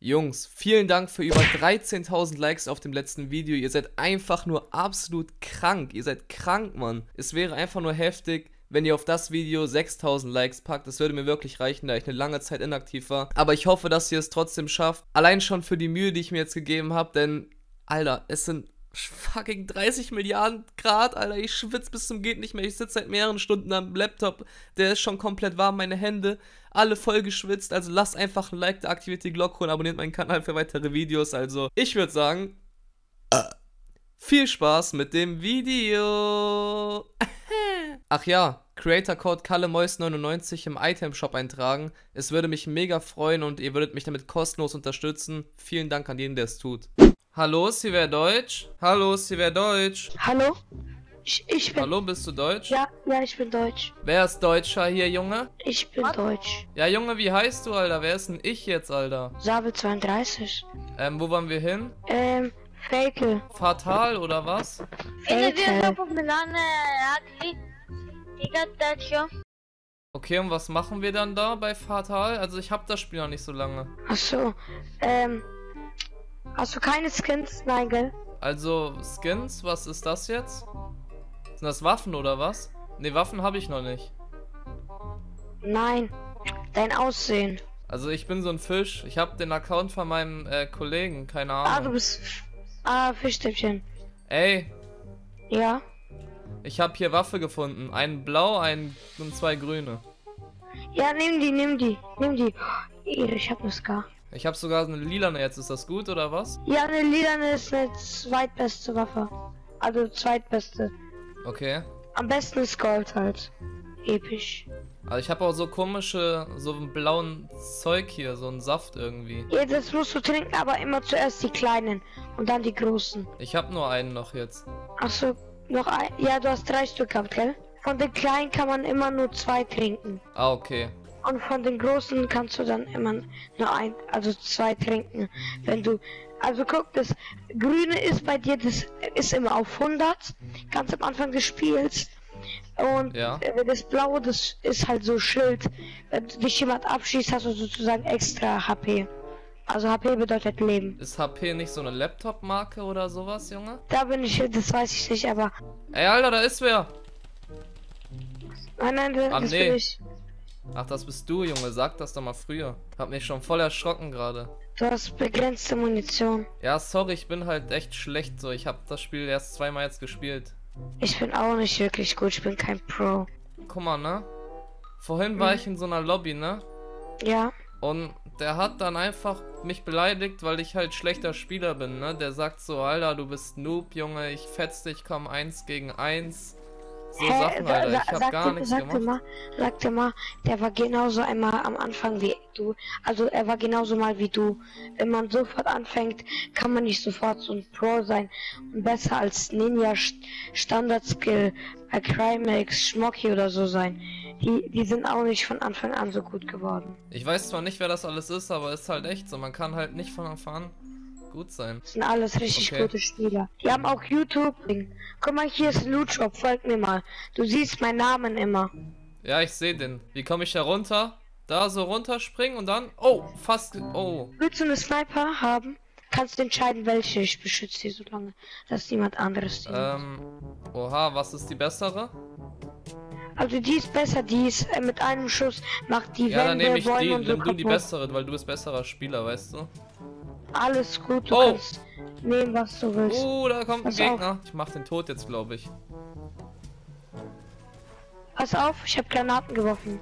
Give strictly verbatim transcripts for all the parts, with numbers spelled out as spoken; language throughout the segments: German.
Jungs, vielen Dank für über dreizehntausend Likes auf dem letzten Video. Ihr seid einfach nur absolut krank. Ihr seid krank, Mann. Es wäre einfach nur heftig, wenn ihr auf das Video sechstausend Likes packt. Das würde mir wirklich reichen, da ich eine lange Zeit inaktiv war. Aber ich hoffe, dass ihr es trotzdem schafft. Allein schon für die Mühe, die ich mir jetzt gegeben habe. Denn, Alter, es sind fucking dreißig Milliarden Grad, Alter. Ich schwitze bis zum geht nicht mehr. Ich sitze seit mehreren Stunden am Laptop. Der ist schon komplett warm. Meine Hände, alle voll geschwitzt. Also lasst einfach ein Like da, aktiviert die Glocke und abonniert meinen Kanal für weitere Videos. Also, ich würde sagen, viel Spaß mit dem Video. Ach ja, Creator Code KalleMois neunundneunzig im Item Shop eintragen. Es würde mich mega freuen und ihr würdet mich damit kostenlos unterstützen. Vielen Dank an jeden, der es tut. Hallo, Sie wer Deutsch? Hallo, Sie wer Deutsch? Hallo? Ich, ich bin... Hallo, bist du Deutsch? Ja, ja, ich bin Deutsch. Wer ist Deutscher hier, Junge? Ich bin Deutsch. Ja, Junge, wie heißt du, Alter? Wer ist denn ich jetzt, Alter? Sabel zweiunddreißig. Ähm, wo wollen wir hin? Ähm, Fatal. Fatal oder was? Fatal. Okay, und was machen wir dann da bei Fatal? Also ich hab das Spiel noch nicht so lange. Ach so, ähm... Hast du keine Skins? Nein, gell? Also, Skins, was ist das jetzt? Sind das Waffen oder was? Ne, Waffen habe ich noch nicht. Nein, dein Aussehen. Also ich bin so ein Fisch. Ich habe den Account von meinem äh, Kollegen, keine Ahnung. Ah, du bist... Ah, Fischstäbchen. Ey, Ja? ich habe hier Waffe gefunden. Einen blau, einen und zwei grüne. Ja, nimm die, nimm die, nimm die. Oh, ich hab ne Scar. Ich habe sogar eine lilane jetzt. Ist das gut oder was? Ja, eine lilane ist eine zweitbeste Waffe. Also zweitbeste. Okay. Am besten ist Gold halt. Episch. Also ich habe auch so komische, so einen blauen Zeug hier, so einen Saft irgendwie. Ja, das musst du trinken, aber immer zuerst die kleinen und dann die großen. Ich habe nur einen noch jetzt. Achso, noch ein. Ja, du hast drei Stück gehabt, gell? Von den kleinen kann man immer nur zwei trinken. Ah, okay. Und von den großen kannst du dann immer nur ein, also zwei trinken. Wenn du, also guck, das Grüne ist bei dir, das ist immer auf hundert, ganz am Anfang des Spiels. Und Ja. das Blaue, das ist halt so Schild. Wenn dich jemand abschießt, hast du sozusagen extra H P. Also H P bedeutet Leben. Ist H P nicht so eine Laptop-Marke oder sowas, Junge? Da bin ich, das weiß ich nicht, aber... Ey, Alter, da ist wer! Nein, nein, das Ah, bin nee. ich. Ach, das bist du, Junge. Sag das doch mal früher. Hab mich schon voll erschrocken gerade. Du hast begrenzte Munition. Ja, sorry, ich bin halt echt schlecht so. Ich hab das Spiel erst zweimal jetzt gespielt. Ich bin auch nicht wirklich gut, ich bin kein Pro. Guck mal, ne? Vorhin war Mhm. ich in so einer Lobby, ne? Ja? Und der hat dann einfach mich beleidigt, weil ich halt schlechter Spieler bin, ne? Der sagt so, Alter, du bist Noob, Junge, ich fetz dich, komm eins gegen eins. So Hä, Sachen, sa- Alter. sa- Ich hab sag gar dir- nichts sag dir gemacht. mal, sag dir mal, der war genauso einmal am Anfang wie du. Also er war genauso mal wie du. Wenn man sofort anfängt, kann man nicht sofort so ein Pro sein. Und besser als Ninja, St- Standard Skill, äh, Crimex, Schmocky oder so sein. Die, die sind auch nicht von Anfang an so gut geworden. Ich weiß zwar nicht, wer das alles ist, aber ist halt echt so. Man kann halt nicht von Anfang an gut sein. Das sind alles richtig Okay. gute Spieler. Die haben auch YouTube. Guck mal, hier ist Loot Shop, folg mir mal. Du siehst meinen Namen immer. Ja, ich sehe den. Wie komme ich da runter? Da so runterspringen und dann... Oh, fast... Oh. Willst du eine Sniper haben? Kannst du entscheiden, welche. Ich beschütze sie so lange, dass niemand anderes sie Ähm... Oha, was ist die bessere? Also die ist besser, die ist äh, mit einem Schuss macht die Ja, dann Wände, nehme ich Bäume die. und so Nimm du die kaputt. bessere, weil du bist besserer Spieler, weißt du? Alles gut, du Oh. kannst nehmen, was du willst. Oh, da kommt ein Pass Gegner. Ich mach den tot jetzt, glaube ich. Pass auf, ich habe Granaten geworfen.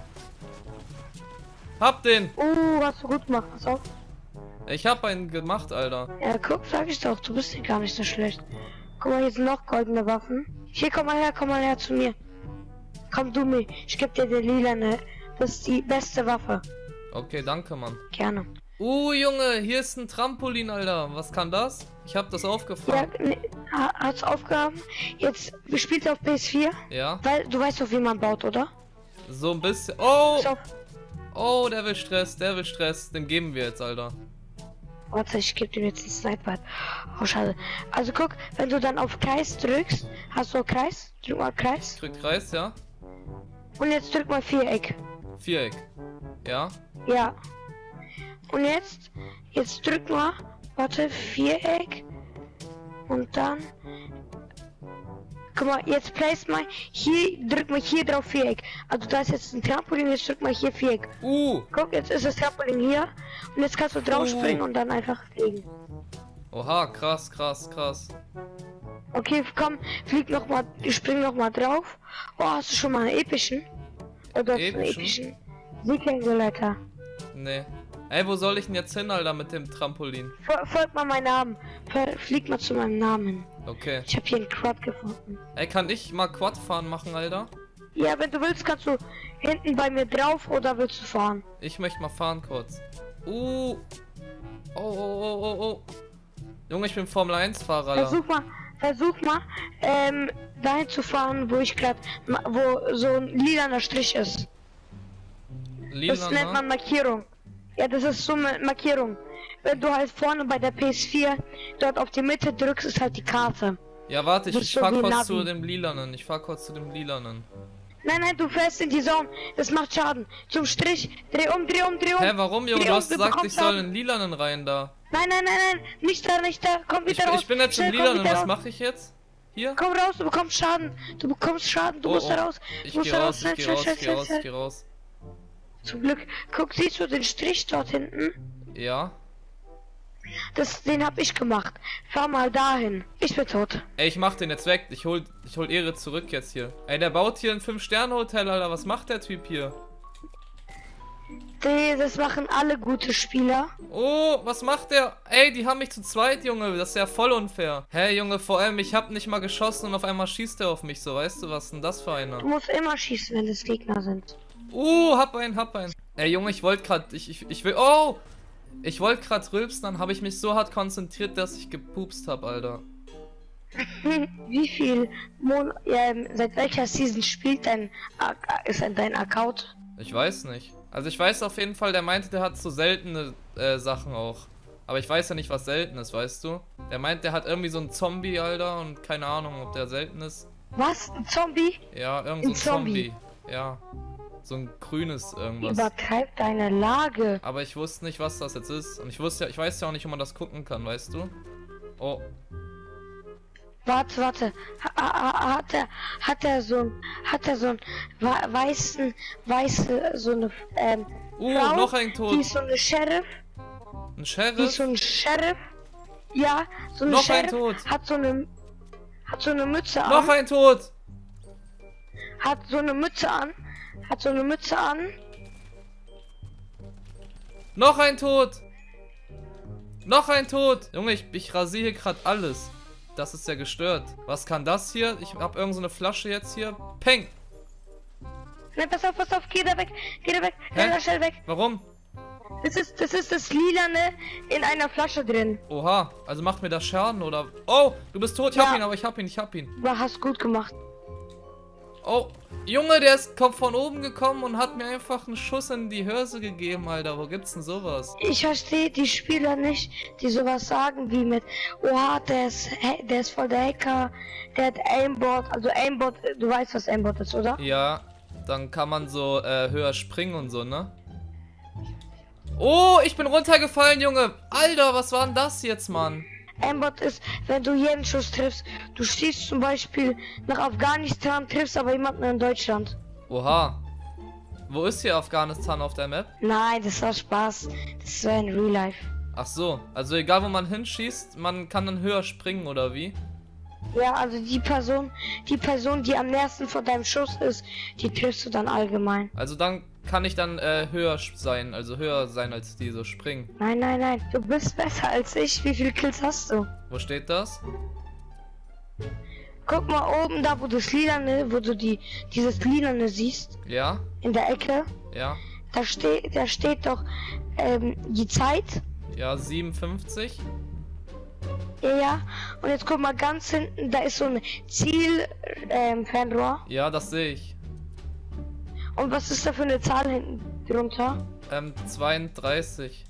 Hab den! Oh, hast du gut gemacht, pass auf. Ich hab einen gemacht, Alter. Ja, guck, sag ich doch, du bist hier gar nicht so schlecht. Guck mal, hier sind noch goldene Waffen. Hier, komm mal her, komm mal her zu mir. Komm du mir, ich geb dir die lilane. Das ist die beste Waffe. Okay, danke, Mann. Gerne. Uh, Junge, hier ist ein Trampolin, Alter. Was kann das? Ich hab das Ja, aufgefahren. ne, ha- hat's Aufgaben. Jetzt, wir spielen auf P S vier. Ja, Weil, du weißt doch, wie man baut, oder? so ein bisschen. Oh! Pass auf. Oh, der will Stress, der will Stress. Den geben wir jetzt, Alter. Warte, ich gebe dir jetzt einen Sniper. Oh, schade. Also guck, wenn du dann auf Kreis drückst, hast du Kreis? Drück mal Kreis. Drück Kreis, ja? Und jetzt drück mal Viereck. Viereck. Ja? Ja. Und jetzt, jetzt drück mal, warte, Viereck. Und dann, guck mal, jetzt place mal, hier, drück mal hier drauf Viereck. Also da ist jetzt ein Trampolin, jetzt drück mal hier Viereck. Uh. Guck, jetzt ist das Trampolin hier. Und jetzt kannst du drauf springen und dann einfach fliegen. Oha, krass, krass, krass. Okay, komm, flieg noch mal, spring noch mal drauf. Oh, hast du schon mal einen epischen? Oder Epischen? einen epischen Siegleiter? Nee. Ey, wo soll ich denn jetzt hin, Alter, mit dem Trampolin? Fol folgt mal meinen Namen. Fol flieg mal zu meinem Namen. Okay. Ich habe hier einen Quad gefunden. Ey, kann ich mal Quad fahren machen, Alter? Ja, wenn du willst, kannst du hinten bei mir drauf oder willst du fahren? Ich möchte mal fahren kurz. Uh. Oh, oh, oh, oh, oh. Junge, ich bin Formel eins Fahrer, Alter. Versuch mal, versuch mal, ähm, dahin zu fahren, wo ich gerade, wo so ein lilaner Strich ist. Lila, Das nennt man Markierung. Ja, das ist so eine Markierung. Wenn du halt vorne bei der P S vier dort auf die Mitte drückst, ist halt die Karte. Ja, warte, ich, Das ist ich so fahr wie kurz Navi. zu dem Lilanen. Ich fahr kurz zu dem Lilanen. Nein, nein, du fährst in die Zone. Das macht Schaden. Zum Strich. Dreh um, dreh um, dreh um. Hä, warum, Junge? Dreh Du um, hast du gesagt, bekommst ich soll Schaden. in Lilanen rein da. Nein, nein, nein, nein. Nicht da, nicht da. Komm Ich, wieder raus. ich bin jetzt im Schnell, komm Lilanen. wieder Was raus. mache ich jetzt? Hier? Komm raus, du bekommst Schaden. Du bekommst Schaden. Du Oh, musst oh. da raus. Ich Du musst geh da raus, ich Schnell, geh schnell, raus, schnell, ich geh schnell, raus, schnell. ich geh raus. Zum Glück. Guck, siehst du den Strich dort hinten? Ja. Das, den hab ich gemacht. Fahr mal dahin. Ich bin tot. Ey, ich mach den jetzt weg. Ich hol, ich hol Ehre zurück jetzt hier. Ey, der baut hier ein fünf Sterne Hotel, Alter. Was macht der Typ hier? Die, das machen alle gute Spieler. Oh, was macht der? Ey, die haben mich zu zweit, Junge. Das ist ja voll unfair. Hä, hey, Junge, vor allem, ich hab nicht mal geschossen und auf einmal schießt er auf mich so. Weißt du, was denn das für einer? Du musst immer schießen, wenn das Gegner sind. Uh, hab einen, hab einen. Ey, Junge, ich wollte grad, ich, ich, ich will, oh! Ich wollte grad rülpsen, dann habe ich mich so hart konzentriert, dass ich gepupst hab, Alter. Wie viel Mon ähm, seit welcher Season spielt dein ist dein Account? Ich weiß nicht. Also ich weiß auf jeden Fall, der meinte, der hat so seltene äh, Sachen auch. Aber ich weiß ja nicht, was selten ist, weißt du? Der meint, der hat irgendwie so einen Zombie, Alter, und keine Ahnung, ob der selten ist. Was? Ein Zombie? Ja, irgend so ein Ein Zombie. Zombie. Ja. So ein grünes irgendwas. Übertreib deine Lage. Aber ich wusste nicht, was das jetzt ist. Und ich wusste ja, ich weiß ja auch nicht, ob man das gucken kann, weißt du? Oh. Warte, warte. Ha, ha, hat er, hat er so ein, hat er so ein weißen, weiße, so eine, ähm, Uh, Frau, noch ein die Tod. ist so eine Sheriff, Ein die ist Sheriff? so ein Sheriff, ja, so eine Noch ein Sheriff, Tod. hat so eine, hat so eine Mütze an, Noch ein Tod! hat so eine Mütze an, hat so eine Mütze an, Noch ein Tod! Noch ein Tod! Junge, ich, ich rasiere gerade alles. Das ist ja gestört. Was kann das hier? Ich hab irgend so eine Flasche jetzt hier. Peng! ne, pass auf, pass auf, geh da weg, geh da weg, Hä? geh da schnell weg, Warum? das ist, das ist das Lilane in einer Flasche drin, Oha, also macht mir das Schaden oder... Oh, du bist tot. Ich hab Ja. ihn, aber ich hab ihn, ich hab ihn. du hast gut gemacht. Oh, Junge, der ist kommt von oben gekommen und hat mir einfach einen Schuss in die Hörse gegeben, Alter. Wo gibt's denn sowas? Ich verstehe die Spieler nicht, die sowas sagen wie mit, oha, der ist, ha- der ist voll der Hacker, der hat Aimbot, also Aimbot, du weißt, was Aimbot ist, oder? Ja, dann kann man so äh, höher springen und so, ne? Oh, ich bin runtergefallen, Junge. Alter, was war denn das jetzt, Mann? Aimbot ist, wenn du jeden Schuss triffst, du schießt zum Beispiel nach Afghanistan, triffst aber jemanden in Deutschland. Oha. Wo ist hier Afghanistan auf der Map? Nein, das war Spaß, das war in Real Life. Ach so, also egal wo man hinschießt, man kann dann höher springen, oder wie? Ja, also die Person, die Person, die am nächsten vor deinem Schuss ist, die triffst du dann allgemein. Also dann kann ich dann äh, höher sein, also höher sein als die, so springen. Nein, nein, nein, du bist besser als ich. Wie viele Kills hast du? Wo steht das? Guck mal oben da, wo das Lilane, wo du die, dieses Lilane siehst, Ja? in der Ecke. Ja? Da steht, da steht doch ähm, die Zeit. Ja, siebenundfünfzig. Ja, ja. Und jetzt guck mal ganz hinten, da ist so ein Ziel, ähm, Fernrohr. Ja, das sehe ich. Und was ist da für eine Zahl hinten drunter? Ähm, zweiunddreißig.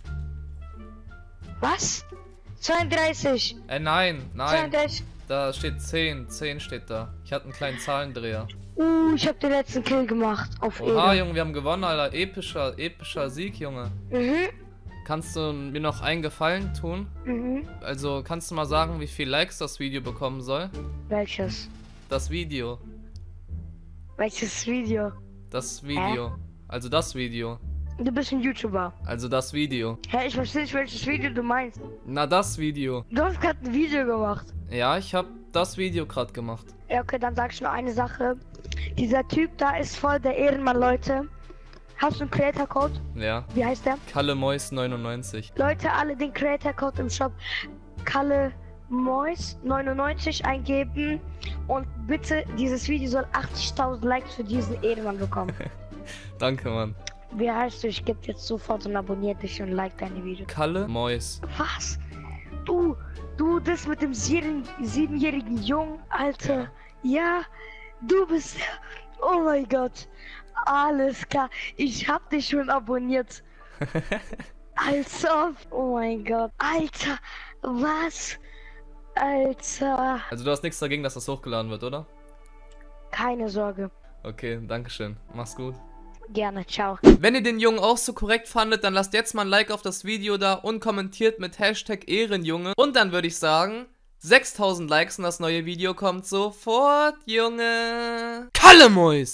Was? zweiunddreißig. Äh, nein, nein. zweiunddreißig. Da steht zehn. zehn steht da. Ich hatte einen kleinen Zahlendreher. Uh, ich habe den letzten Kill gemacht auf Oha, Ede. Junge, wir haben gewonnen, Alter. Epischer, epischer Sieg, Junge. Mhm. Kannst du mir noch einen Gefallen tun? Mhm. Also, kannst du mal sagen, wie viel Likes das Video bekommen soll? Welches? Das Video. Welches Video? Das Video. Also das Video. Du bist ein YouTuber. Also das Video. Hä, ich verstehe nicht, welches Video du meinst. Na, das Video. Du hast gerade ein Video gemacht. Ja, ich habe das Video gerade gemacht. Ja, okay, dann sag ich nur eine Sache. Dieser Typ da ist voll der Ehrenmann, Leute. Hast du einen Creator-Code? Ja. Wie heißt der? Kalle Mois neunundneunzig. Leute, alle den Creator-Code im Shop Kalle Mois neunundneunzig eingeben und bitte, dieses Video soll achtzigtausend Likes für diesen Ehrenmann bekommen. Danke, Mann. Wie heißt du? Ich gebe jetzt sofort und abonniere dich und like deine Videos. Kalle Mois. Was? Du, du, das mit dem sieben, siebenjährigen Jungen, Alter. Ja, du bist... Oh mein Gott. Alles klar. Ich hab dich schon abonniert. Als ob. Oh mein Gott. Alter, was? Alter. Also du hast nichts dagegen, dass das hochgeladen wird, oder? Keine Sorge. Okay, dankeschön. Mach's gut. Gerne, ciao. Wenn ihr den Jungen auch so korrekt fandet, dann lasst jetzt mal ein Like auf das Video da und kommentiert mit Hashtag Ehrenjunge. Und dann würde ich sagen, sechstausend Likes und das neue Video kommt sofort, Junge. Kalle Mois!